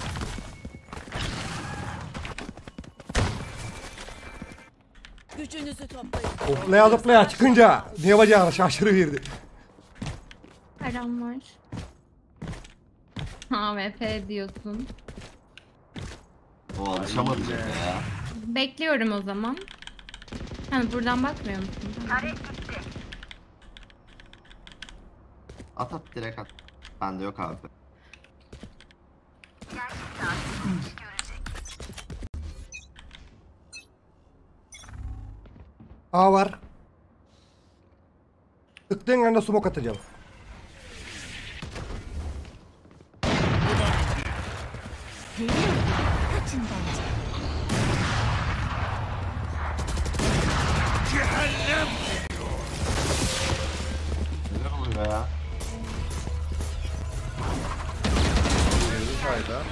Gücünüzü toplayın. Hoplaya zıplaya çıkınca ne yapacağını şaşırıverdi. Param var. A W P diyorsun. O alışamadı Cephe ya. Bekliyorum o zaman. Ha, buradan bakmıyor musun? Tamam. At at direkt at. Bende yok abi. A var. Tıktığın anda smoke atacağım. Kaçın bence. Neler oluyor ya? Mevzu fayda.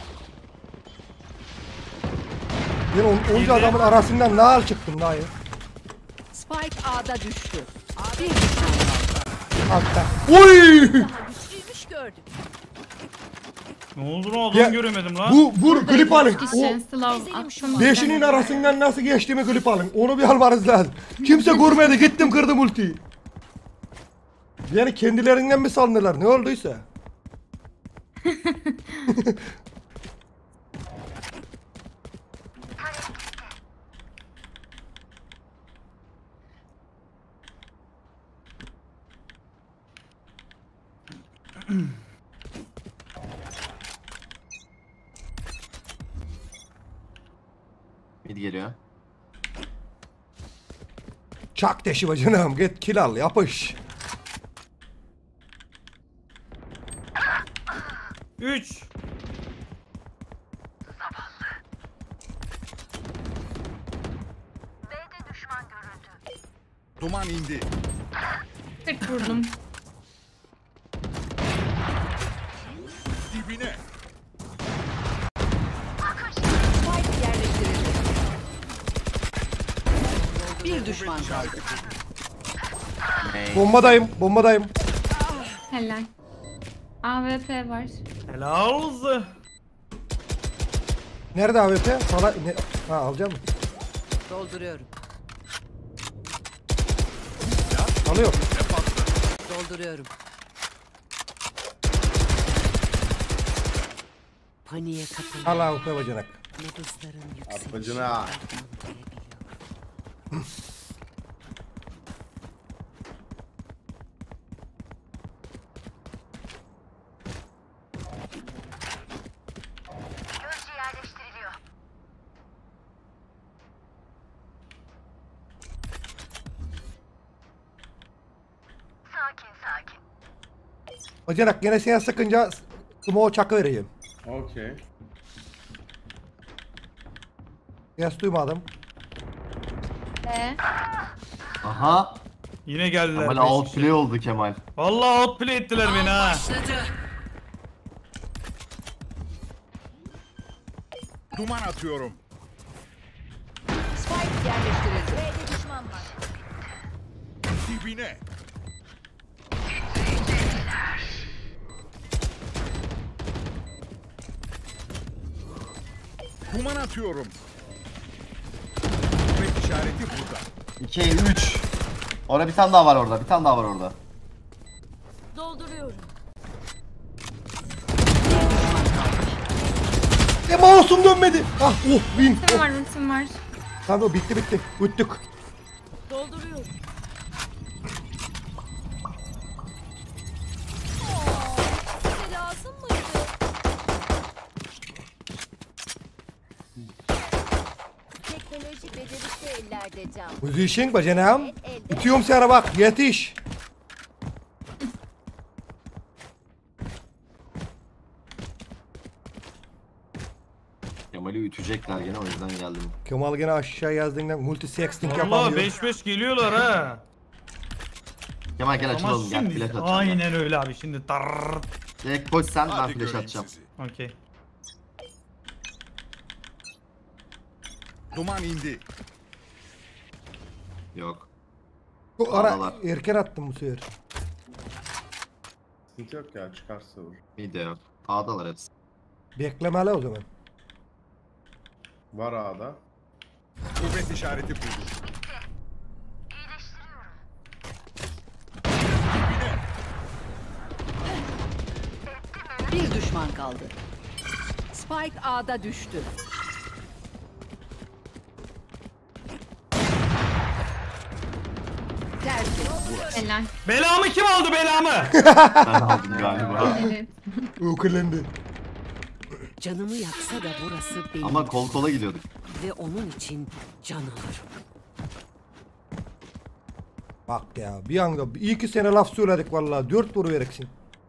Ben on, onca adamın arasından nal çıktım dayı. Spike A'da düştü. Bir düşman kaldı. Altta. Uy! Daha güçlüymüş gördüm. Ne oldu lan adam Ya, göremedim lan. Bu vur klip alın. O Kişi slav attım. beşinin arasından nasıl geçtiğimi klip alın. Onu bir almanız lazım. Kimse görmedi, gittim kırdım ultiyi. Yani kendilerinden mi sandılar ne olduysa. Mid geliyor. Çak deşi bacınım, git kill al, yapış. Üç. Duman indi. kırk vurdum. Dibine. Spike yerleştirildi. Bir düşman kaldı. Hey. Bombadayım, bombadayım. Helal. A W P var. Helal olsun. Nerede A W P? Sana ne? Ha alacağım mı? Dolduruyorum. Alıyor. Dolduruyorum. Paniğe kapılın. Al A W P bacanak. Nabızların yükselişi. Arpacına. Bacanak gene sen sıkınca smoke çakı vereyim. Okey. Yes duymadım. Ee, Aha. Yine geldiler. Kemal beş kişi. outplay oldu Kemal. Vallahi outplay ettiler beni ha. Duman atıyorum. Spike yerleştirildi. B'de düşman var. Dibine. Duman atıyorum. Kuvvet işareti burada. iki, üç. Orada bir tane daha var orada. Bir tane daha var orada. Dolduruyorum. E mouse'um dönmedi. Ah oh win. ultim Oh. var ultim var. Tamam bitti bitti. Üttük. Dolduruyorum. Size lazım mıydı? Teknoloji becerikli ellerde can. Müzişin bacanağım. Ütüyorum sana bak yetiş. Kemal'i ütecekler gene o yüzden geldim. Kemal gene aşağı yazdığından multi sexting Vallahi yapamıyor. beş beş geliyorlar ha. Kemal gel Ama açılalım gel. şimdi Flash atacağım. aynen öyle abi şimdi tarrrr. Direkt koş sen ben Hadi flash göreyim atacağım. sizi. Okey. Duman indi. Yok. Bu ara Adalar. erken attım bu sefer. Sıkıntı yok ya, çıkarsa vur. Bir de yok. A'dalar hepsi. Beklemeli o zaman. Var A'da. Kuvvet işareti burada. Bir düşman kaldı. Spike A'da düştü. Tersi. Helal. Belamı kim aldı belamı? Ben aldım galiba. Evet. Ukelendi. Canımı yaksa da burası benim. Ama kol kola gidiyorduk. Ve onun için can alırım. Bak ya bir anda iyi ki sene laf söyledik vallahi dört vuru vereksin.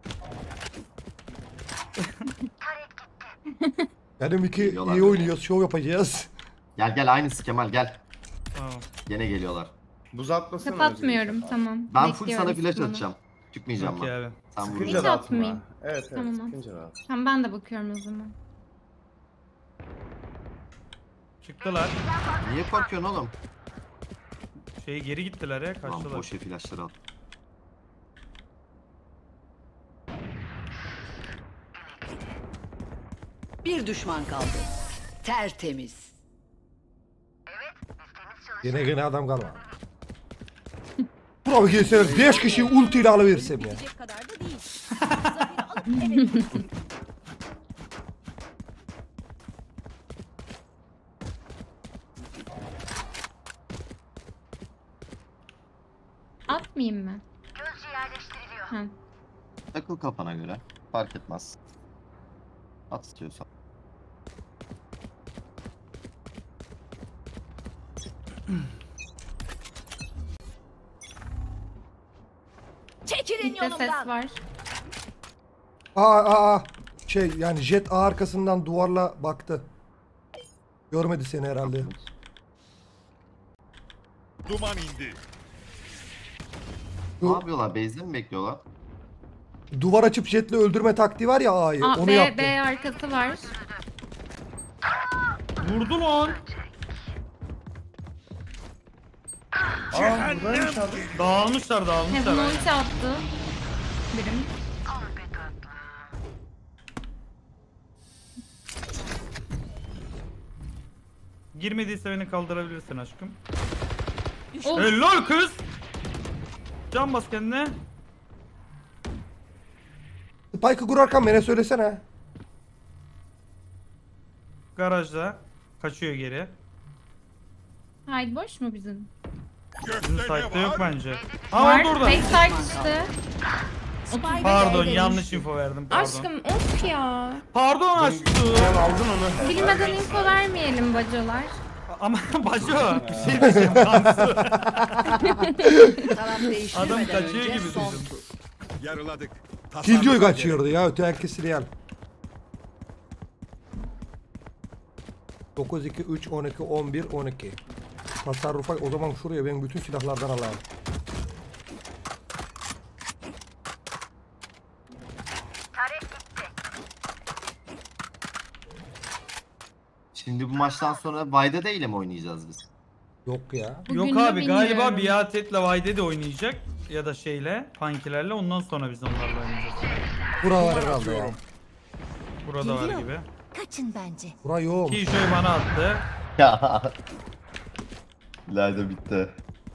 Benim iki Geliyorlar iyi böyle. oynuyoruz, show yapacağız. Gel gel aynısı Kemal gel. Tamam. Gene geliyorlar. Buz atmasana. Kapatmıyorum tamam. Ben full Bekliyorum sana flash sana. atacağım. Çıkmayacağım Okey ben. abi. Sen Sıkınca vuracaksın. da Hiç atma. atmayayım. Evet evet, Tamam. sıkınca da at. Tamam ben de bakıyorum o zaman. Çıktılar. Niye korkuyorsun oğlum? Şey geri gittiler ya Tamam kaçtılar. boş flashları al. Bir düşman kaldı. Tertemiz. Yine gene adam kalmadı. Bravo gelsene beş kişi ultiyle alıversem ya. Bitecek kadar da değil. Zaferi alıp eve götürdüm. Atmayayım mı? Gözcü yerleştiriliyor. Hı. Takıl kafana göre. Fark etmez. At istiyorsan. Çekilin Bir de ses yolumdan. var. Aa aa aa. Şey yani jet A arkasından duvarla baktı. Görmedi seni herhalde. Duman indi. Ne Bu yapıyorlar? Base'de mi bekliyorlar? duvar açıp jetle öldürme taktiği var ya A'yı. Aa, Onu B, yaptı. B arkası var. Vurdu lan. Aa buradaymış abi. Dağılmışlar dağılmışlar. Heaven aynen. ulti attı. Birim. Girmediyse beni kaldırabilirsin aşkım. Of. Helal kız. Can bas kendine. Spike'ı kurarken bana söylesene. Garajda. Kaçıyor geri. Haydi boş mu bizim? Bizim Gökte ne site'de yok var? bence. Aa Var. orada orada. Backside işte. Spike Pardon B'de yanlış düştü. info verdim pardon. Aşkım of ya. Pardon aşkım. Sen aldın onu. Bilmeden info vermeyelim bacolar. Ama bacı bir şey diyeceğim Kansu. Taraf değiştirmeden Adam kaçıyor önce gibi son duydum. tur. Yarıladık. Killjoy kaçıyordu ya ötekisini yani. dokuz, iki, üç, on iki, on bir, on iki. Tasarrufa o zaman şuraya ben bütün silahlardan alayım. Şimdi bu maçtan sonra Vayda ile mi oynayacağız biz? Yok ya. Bugün Yok de abi galiba bilmiyorum. Biatet'le Vayde de oynayacak. Ya da şeyle, Punky'lerle ondan sonra biz onlarla oynayacağız. Buralar herhalde ya. Burada var gibi. Kaçın bence. Bura yok. Killjoy bana attı. Ya. İleride bitti.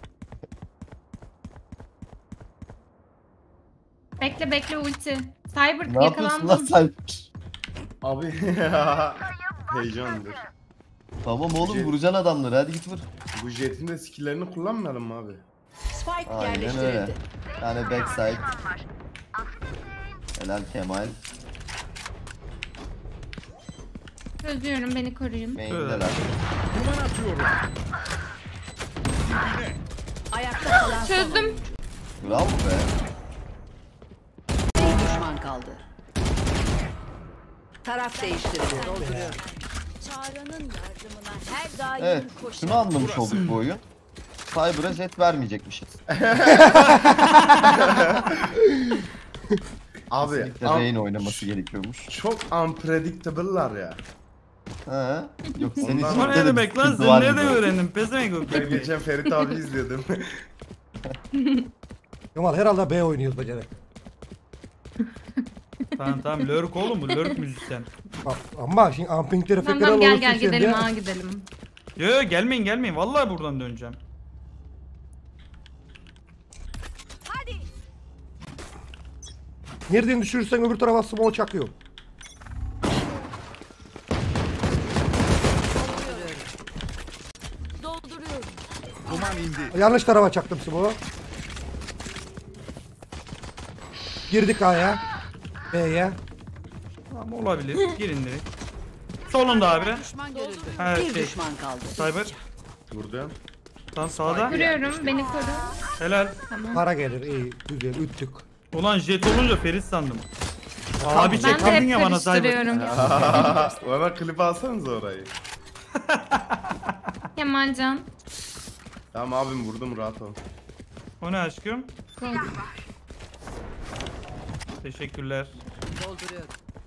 Bekle bekle ulti. Cyber Ne yapıyorsun lan yakalandım. sen? Abi heyecandır. Tamam oğlum Jet- vuracaksın adamları hadi git vur. Bu jetin de skill'lerini kullanmayalım mı abi? Spike Aynen öyle. yerleştirildi. Yani backside. Helal Kemal. Çözüyorum, beni koruyun. Main'deler. Duman atıyorum. Dibine. Ayakta kalan son Çözdüm. oyuncu. Bravo be. Bir düşman kaldı. Taraf değiştirildi. Dolduruyorum. Çağrı'nın yardımına her daim Evet. koşar. Şunu anlamış olduk bu oyun. Cyber'a jet vermeyecekmişiz. Abi Kesinlikle am- Rain oynaması gerekiyormuş. çok unpredictable'lar ya. He. Yok senin Ondan- için Ama de ne bir demek lan? sıkıntı Sen var nerede gibi. öğrendin? Pezevenk Ben geçen Ferit abi izliyordum. Kemal herhalde B oynuyoruz becere. Tamam tamam lurk oğlum bu lurk müzisyen. Bak, ama şimdi ampingleri Tamam fikir tamam, gel olursun gel şimdi gidelim ya. ha gidelim. Yo yo gelmeyin gelmeyin vallahi buradan döneceğim. Nereden düşürürsen öbür tarafa smoke çakıyor. Dolduruyorum. Duman indi. Yanlış tarafa çaktım smoke'u. Girdik A'ya. B'ye. Tamam olabilir. Girin direkt. Solunda abi. Düşman görüldü. Ha, Bir şey. düşman kaldı. Cyber. Burada. Tam sağda. Kuruyorum, beni koru. Helal. Tamam. Para gelir iyi güzel üttık. Ulan jet olunca Ferit sandım. Abi Ben de çekmedin hep ya bana Cyber. karıştırıyorum. Bana klip alsanız orayı. Kemalcan. Tamam abim vurdum rahat ol. O ne aşkım? Kol. Teşekkürler. Dolduruyorum.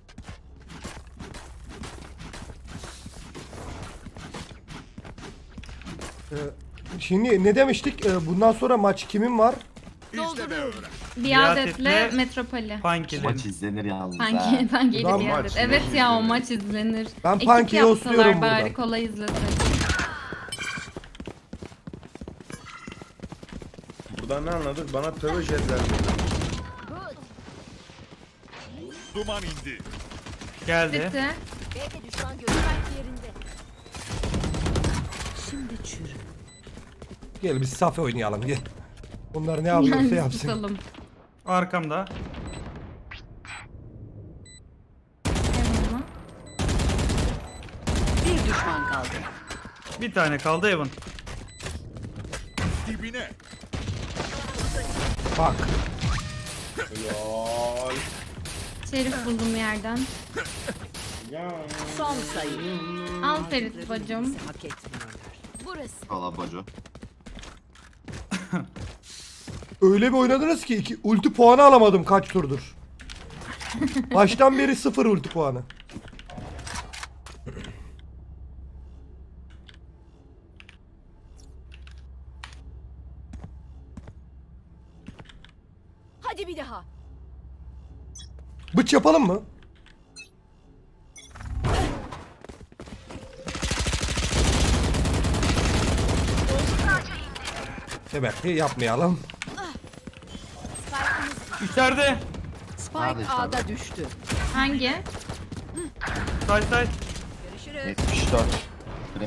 Ee, şimdi ne demiştik? Ee, bundan sonra maç kimin var? İşte be öyle. Biadetle Biadetle- Metropoli. Punky'lerin. Maç izlenir yalnız ha. Sanki, sanki Ulan Biadet. maç Evet ne ya o izlenir? maç izlenir. Ben Ekip Punky'yi yapsalar osluyorum bari buradan. kolay izlesin. Buradan ne anladık? Bana tövbe jetler. Duman indi. Geldi. Bitti. B'de düşman görmek yerinde. Şimdi çürü. Gel biz safe oynayalım gel. Onlar ne yapıyorsa Yani yapsın. tutalım. Arkamda. Eyvallah. Bir düşman kaldı. Bir tane kaldı Evan. Dibine. Bak. Lol. Şerif buldum yerden. Ya. Son sayı. Al Ferit bacım. Hak etmiyorlar. Burası. Valla bocu. Öyle bir oynadınız ki iki, ulti puanı alamadım kaç turdur. Baştan beri sıfır ulti puanı. Hadi bir daha. Bıç yapalım mı? Demek ki yapmayalım. İçeride. Spike Nerede A'da düştü. Hangi? Say say. Görüşürüz. yetmiş dört. Prim.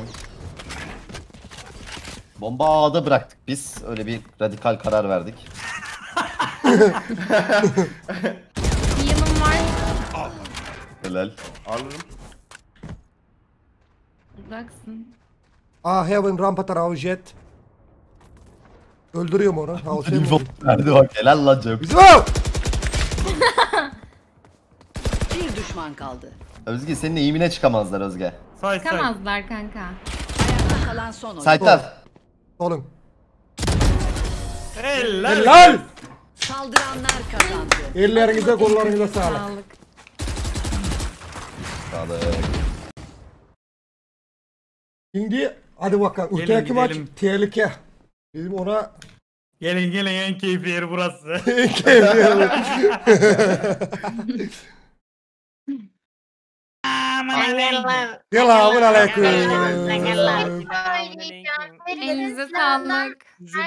Bomba A'da bıraktık biz. Öyle bir radikal karar verdik. Yılım var. Helal. Alırım. Uzaksın. Ah Heaven rampa tarafı jet. Öldürüyorum onu. Ha, o sen mi? Verdi bak helal lan Cem. Bizim o! düşman kaldı. Özge senin eğimine çıkamazlar Özge. Say say. Çıkamazlar kanka. Ayakta kalan son oyun. Saytlar. Oğlum. Helal. Helal. Saldıranlar kazandı. Ellerinize kollarınıza sağlık. Sağlık. Sağlık. Şimdi hadi bakalım. Gelin Öteki maç gidelim. tehlike. Bizim ona Gelin gelin en keyifli yeri burası. Selamun aleyküm. Elinize sağlık.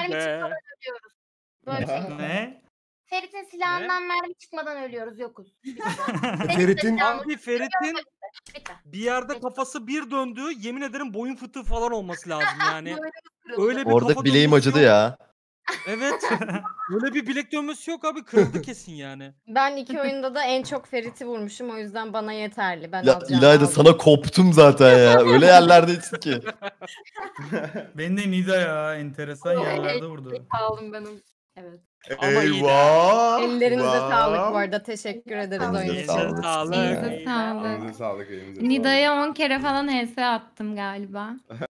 Ne? Ferit'in silahından mermi çıkmadan ölüyoruz, yokuz. Ferit'in Abi Ferit'in Bitti. bir yerde kafası bir döndü. Yemin ederim boyun fıtığı falan olması lazım yani. Öyle bir Orada kafa bileğim dönmesi acıdı yok. ya. Evet. Öyle bir bilek dönmesi yok abi. Kırıldı kesin yani. Ben iki oyunda da en çok Ferit'i vurmuşum, o yüzden bana yeterli. Ben Ya alacağım, İlayda aldım. sana koptum zaten ya. Öyle yerlerdesin ki. Ben de Nida ya enteresan yerlerde vurdu. Aldım ben onu. Evet. Ama iyi de. Eyvah. Ellerinize Vah. sağlık bu arada. Teşekkür ederiz Elinize oyun için. sağlık. Sağlık. Elinize sağlık. Elinize sağlık. Elinize sağlık. Nida'ya on kere falan H S attım galiba.